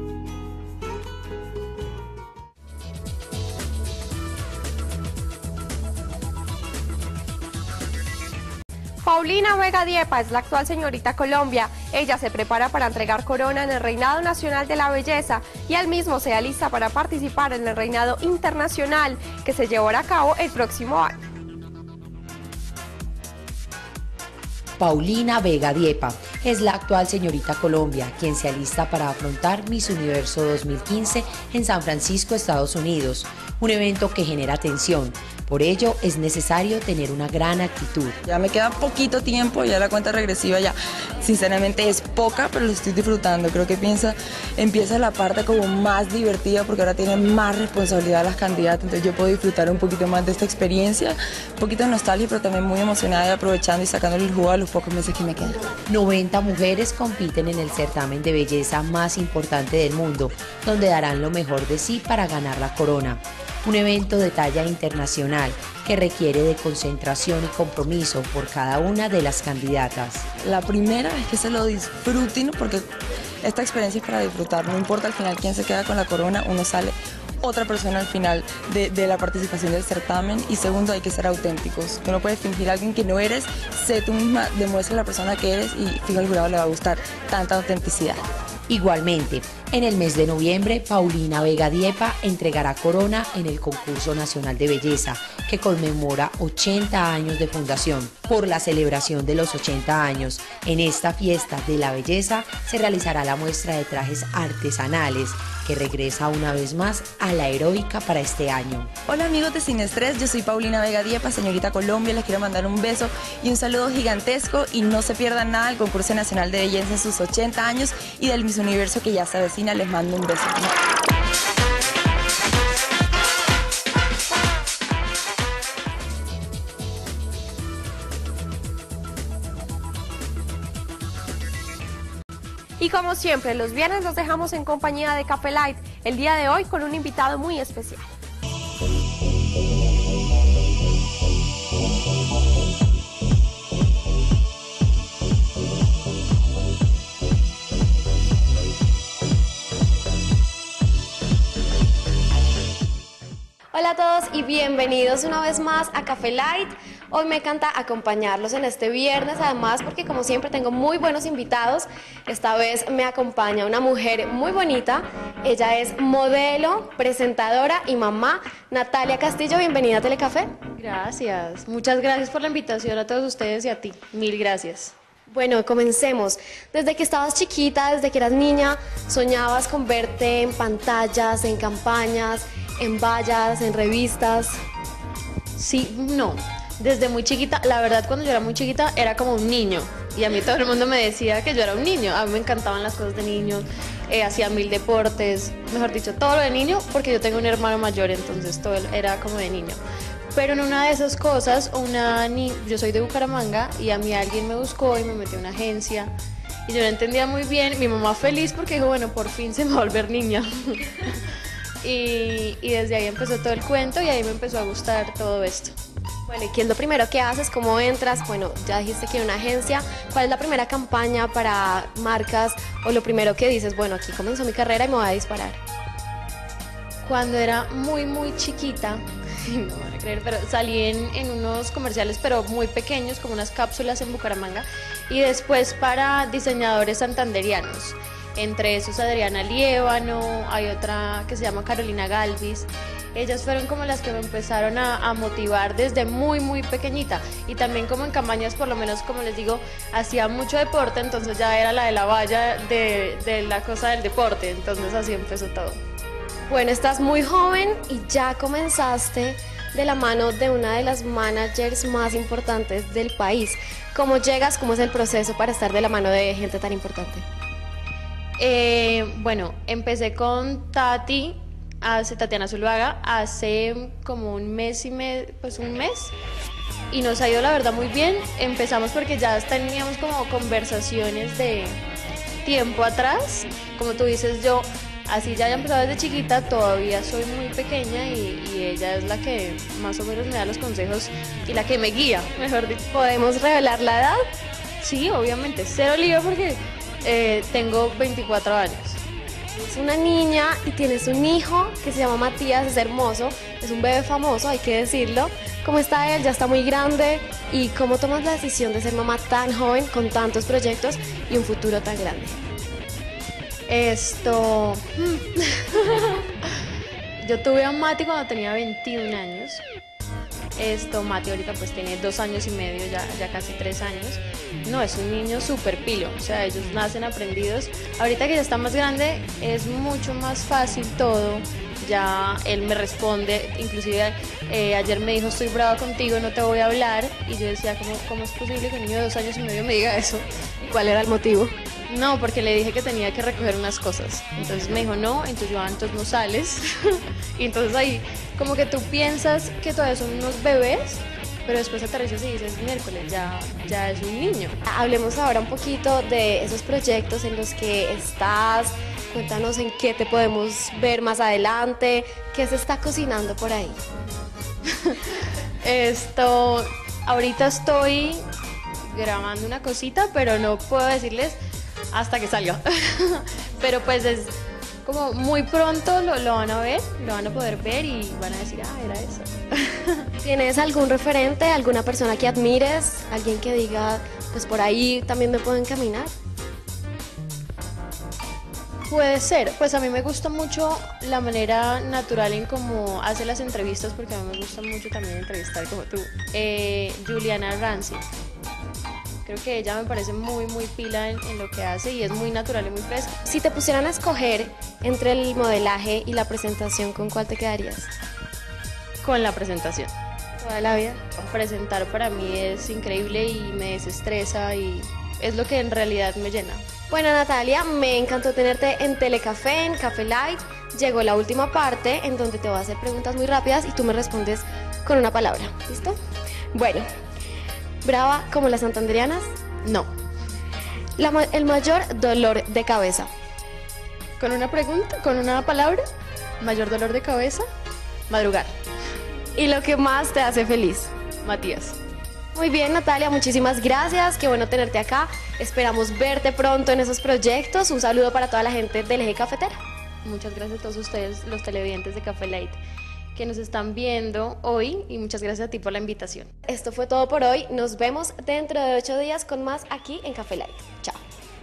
Paulina Vega Diepa es la actual señorita Colombia. Ella se prepara para entregar corona en el Reinado Nacional de la Belleza y al mismo se alista para participar en el Reinado Internacional que se llevará a cabo el próximo año. Paulina Vega Diepa es la actual señorita Colombia, quien se alista para afrontar Miss Universo dos mil quince en San Francisco, Estados Unidos, un evento que genera tensión. Por ello, es necesario tener una gran actitud. Ya me queda poquito tiempo, ya la cuenta regresiva ya sinceramente es poca, pero lo estoy disfrutando. Creo que piensa, empieza la parte como más divertida porque ahora tienen más responsabilidad las candidatas, entonces yo puedo disfrutar un poquito más de esta experiencia, un poquito de nostalgia, pero también muy emocionada y aprovechando y sacándole el jugo a los pocos meses que me quedan. noventa mujeres compiten en el certamen de belleza más importante del mundo, donde darán lo mejor de sí para ganar la corona. Un evento de talla internacional que requiere de concentración y compromiso por cada una de las candidatas. La primera es que se lo disfruten porque esta experiencia es para disfrutar, no importa al final quién se queda con la corona, uno sale otra persona al final de, de la participación del certamen. Y segundo, hay que ser auténticos, tú no puedes fingir a alguien que no eres, sé tú misma, demuestra la persona que eres y fijo al jurado le va a gustar tanta autenticidad. Igualmente, en el mes de noviembre, Paulina Vega Diepa entregará corona en el Concurso Nacional de Belleza, que conmemora ochenta años de fundación. Por la celebración de los ochenta años, en esta fiesta de la belleza se realizará la muestra de trajes artesanales, que regresa una vez más a la heroica para este año. Hola amigos de Sin Estrés, yo soy Paulina Vega Diepa, señorita Colombia, les quiero mandar un beso y un saludo gigantesco y no se pierdan nada del Concurso Nacional de Belleza en sus ochenta años y del Miss Universo que ya se avecina, les mando un beso. Y como siempre, los viernes los dejamos en compañía de Café Light, el día de hoy con un invitado muy especial. Hola a todos y bienvenidos una vez más a Café Light. Hoy me encanta acompañarlos en este viernes, además porque como siempre tengo muy buenos invitados. Esta vez me acompaña una mujer muy bonita. Ella es modelo, presentadora y mamá, Natalia Castillo. Bienvenida a Telecafé. Gracias, muchas gracias por la invitación a todos ustedes y a ti. Mil gracias. Bueno, comencemos. Desde que estabas chiquita, desde que eras niña, soñabas con verte en pantallas, en campañas, en vallas, en revistas. Sí, no. Desde muy chiquita, la verdad cuando yo era muy chiquita era como un niño y a mí todo el mundo me decía que yo era un niño. A mí me encantaban las cosas de niños, eh, hacía mil deportes, mejor dicho, todo lo de niño porque yo tengo un hermano mayor, entonces todo era como de niño. Pero en una de esas cosas, una ni yo soy de Bucaramanga y a mí alguien me buscó y me metió en una agencia y yo no entendía muy bien. Mi mamá feliz porque dijo, bueno, por fin se me va a volver niña. y, y desde ahí empezó todo el cuento y ahí me empezó a gustar todo esto. Bueno, ¿y qué es lo primero que haces? ¿Cómo entras? Bueno, ya dijiste que en una agencia. ¿Cuál es la primera campaña para marcas? O lo primero que dices, bueno, aquí comenzó mi carrera y me voy a disparar. Cuando era muy, muy chiquita, no van a creer, pero salí en, en unos comerciales, pero muy pequeños, como unas cápsulas en Bucaramanga. Y después para diseñadores santanderianos. entre esos Adriana Liévano, hay otra que se llama Carolina Galvis. Ellas fueron como las que me empezaron a, a motivar desde muy muy pequeñita, y también como en campañas, por lo menos como les digo, hacía mucho deporte, entonces ya era la de la valla de, de la cosa del deporte, entonces así empezó todo. Bueno, estás muy joven y ya comenzaste de la mano de una de las managers más importantes del país. ¿Cómo llegas? ¿Cómo es el proceso para estar de la mano de gente tan importante? Eh, bueno, empecé con Tati, hace Tatiana Zuluaga, hace como un mes y medio, pues un mes, y nos ha ido la verdad muy bien. Empezamos porque ya teníamos como conversaciones de tiempo atrás, como tú dices, yo así ya haya empezado desde chiquita, todavía soy muy pequeña y, y ella es la que más o menos me da los consejos y la que me guía, mejor dicho. ¿Podemos revelar la edad? Sí, obviamente, cero lío porque eh, tengo veinticuatro años. Es una niña y tienes un hijo que se llama Matías, es hermoso, es un bebé famoso, hay que decirlo. ¿Cómo está él? Ya está muy grande. ¿Y cómo tomas la decisión de ser mamá tan joven con tantos proyectos y un futuro tan grande? Esto... Yo tuve a Mati cuando tenía veintiún años. Esto, Mati ahorita pues tiene dos años y medio, ya, ya casi tres años. No, es un niño súper pilo, o sea, ellos nacen aprendidos. Ahorita que ya está más grande, es mucho más fácil todo. Ya él me responde, inclusive eh, ayer me dijo, estoy brava contigo, no te voy a hablar. Y yo decía, ¿cómo, cómo es posible que un niño de dos años y medio me diga eso? ¿Cuál era el motivo? No, porque le dije que tenía que recoger unas cosas. Entonces me dijo, no, entonces yo, ah, entonces no sales. Y entonces ahí, como que tú piensas que todavía son unos bebés, pero después aterrizas y dices, miércoles, ya, ya es un niño. Hablemos ahora un poquito de esos proyectos en los que estás. Cuéntanos en qué te podemos ver más adelante, qué se está cocinando por ahí. Esto, ahorita estoy grabando una cosita, pero no puedo decirles hasta que salga. Pero pues es como muy pronto lo, lo van a ver, lo van a poder ver y van a decir, ah, era eso. ¿Tienes algún referente, alguna persona que admires, alguien que diga, pues por ahí también me puedo encaminar? Puede ser, pues a mí me gusta mucho la manera natural en cómo hace las entrevistas, porque a mí me gusta mucho también entrevistar como tú. Eh, Juliana Rancic, creo que ella me parece muy muy pila en, en lo que hace y es muy natural y muy fresca. Si te pusieran a escoger entre el modelaje y la presentación, ¿con cuál te quedarías? Con la presentación. ¿Toda la vida? Presentar para mí es increíble y me desestresa y es lo que en realidad me llena. Bueno, Natalia, me encantó tenerte en Telecafé, en Café Light. Llegó la última parte en donde te voy a hacer preguntas muy rápidas y tú me respondes con una palabra. ¿Listo? Bueno, ¿brava como las santanderianas? No. La, el mayor dolor de cabeza. ¿Con una pregunta? ¿Con una palabra? ¿Mayor dolor de cabeza? Madrugar. ¿Y lo que más te hace feliz? Matías. Muy bien, Natalia, muchísimas gracias, qué bueno tenerte acá. Esperamos verte pronto en esos proyectos. Un saludo para toda la gente del Eje Cafetera. Muchas gracias a todos ustedes, los televidentes de Café Light, que nos están viendo hoy, y muchas gracias a ti por la invitación. Esto fue todo por hoy. Nos vemos dentro de ocho días con más aquí en Café Light. Chao.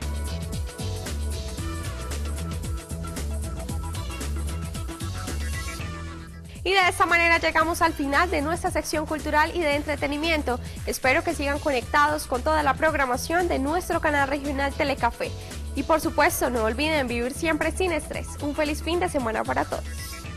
Y de esta manera llegamos al final de nuestra sección cultural y de entretenimiento. Espero que sigan conectados con toda la programación de nuestro canal regional Telecafé. Y por supuesto, no olviden vivir siempre sin estrés. Un feliz fin de semana para todos.